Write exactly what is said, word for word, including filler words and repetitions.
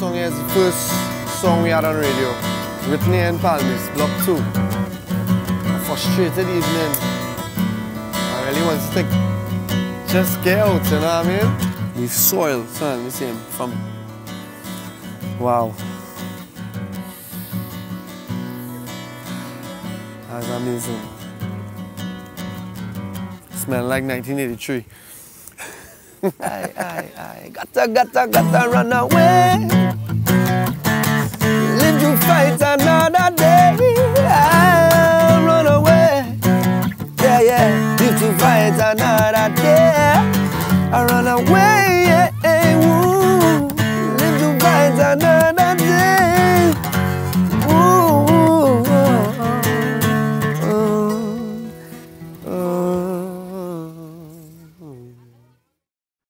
song here is the first song we had on radio. Written here in Palmis, Block two. A frustrated evening. I really want to just get out, you know what I mean? Leave soil, son, let me see him from. Wow. That's amazing. Smell like nineteen eighty-three. Aye, aye, aye. Gotta, gotta, gotta run away. Live to fight another